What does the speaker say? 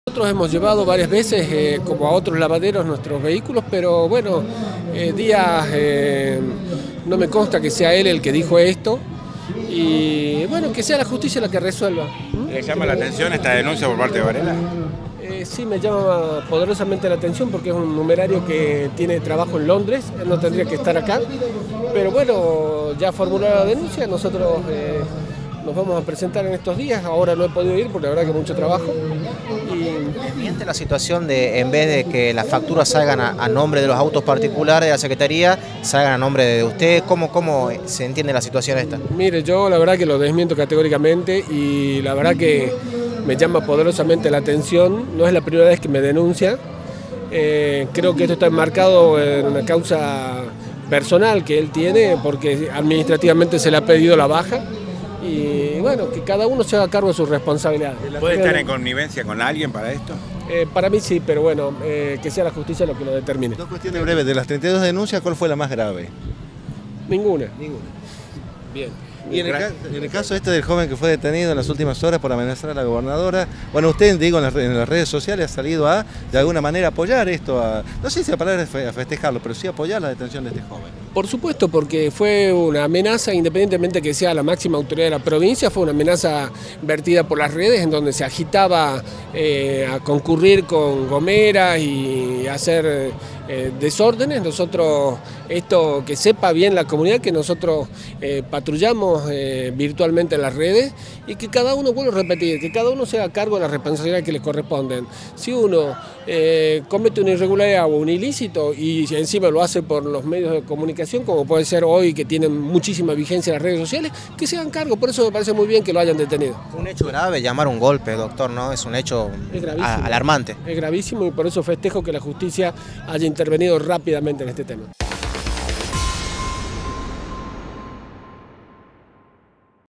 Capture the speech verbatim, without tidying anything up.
Nosotros hemos llevado varias veces, eh, como a otros lavaderos, nuestros vehículos, pero bueno, eh, Díaz, eh, no me consta que sea él el que dijo esto, y bueno, que sea la justicia la que resuelva. ¿Le llama la atención esta denuncia por parte de Varela? Eh, sí, me llama poderosamente la atención porque es un numerario que tiene trabajo en Londres, él no tendría que estar acá, pero bueno, ya formuló la denuncia, nosotros eh, nos vamos a presentar en estos días, ahora no he podido ir porque la verdad que mucho trabajo. Y... ¿Miente la situación de, en vez de que las facturas salgan a, a nombre de los autos particulares de la Secretaría, salgan a nombre de usted? ¿Cómo, cómo se entiende la situación esta? Mire, yo la verdad que lo desmiento categóricamente y la verdad que me llama poderosamente la atención, no es la primera vez que me denuncia, eh, creo que esto está enmarcado en una causa personal que él tiene porque administrativamente se le ha pedido la baja. Y bueno, que cada uno se haga cargo de sus responsabilidades. ¿Puede estar en connivencia con alguien para esto? Eh, para mí sí, pero bueno, eh, que sea la justicia lo que lo determine. Dos cuestiones breves. De las treinta y dos denuncias, ¿cuál fue la más grave? Ninguna. Ninguna. Bien. Y en el, ca en el caso este del joven que fue detenido en las últimas horas por amenazar a la gobernadora, bueno, usted, digo, en las, en las redes sociales ha salido a, de alguna manera, apoyar esto, a, no sé si la palabra es a festejarlo, pero sí apoyar la detención de este joven. Por supuesto, porque fue una amenaza, independientemente que sea la máxima autoridad de la provincia, fue una amenaza vertida por las redes en donde se agitaba eh, a concurrir con gomeras y hacer eh, desórdenes. Nosotros, esto que sepa bien la comunidad, que nosotros eh, patrullamos eh, virtualmente en las redes y que cada uno, vuelvo a repetir, que cada uno se haga cargo de las responsabilidades que le corresponden. Si uno eh, comete una irregularidad o un ilícito y encima lo hace por los medios de comunicación, como puede ser hoy, que tienen muchísima vigencia en las redes sociales, que se hagan cargo. Por eso me parece muy bien que lo hayan detenido. Un hecho grave, llamar un golpe, doctor, ¿no? Es un hecho alarmante. Es gravísimo y por eso festejo que la justicia haya intervenido rápidamente en este tema.